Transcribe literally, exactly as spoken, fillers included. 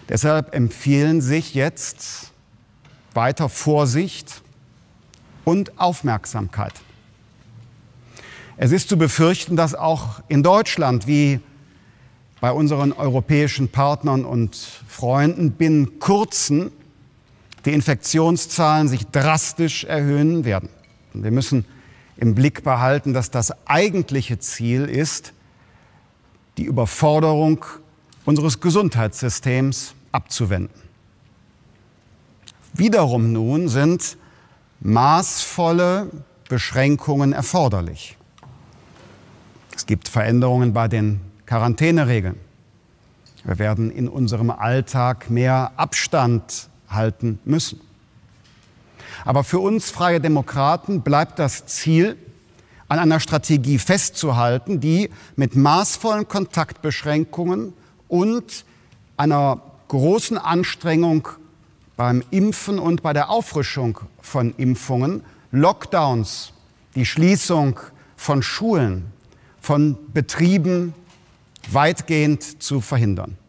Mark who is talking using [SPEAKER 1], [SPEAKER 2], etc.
[SPEAKER 1] Deshalb empfehlen sich jetzt weiter Vorsicht und Aufmerksamkeit. Es ist zu befürchten, dass auch in Deutschland wie bei unseren europäischen Partnern und Freunden binnen kurzem die Infektionszahlen sich drastisch erhöhen werden. Und wir müssen im Blick behalten, dass das eigentliche Ziel ist, die Überforderung unseres Gesundheitssystems abzuwenden. Wiederum nun sind maßvolle Beschränkungen erforderlich. Es gibt Veränderungen bei den Quarantäneregeln. Wir werden in unserem Alltag mehr Abstand halten müssen. Aber für uns Freie Demokraten bleibt das Ziel, an einer Strategie festzuhalten, die mit maßvollen Kontaktbeschränkungen und einer großen Anstrengung beim Impfen und bei der Auffrischung von Impfungen Lockdowns, die Schließung von Schulen, von Betrieben weitgehend zu verhindern.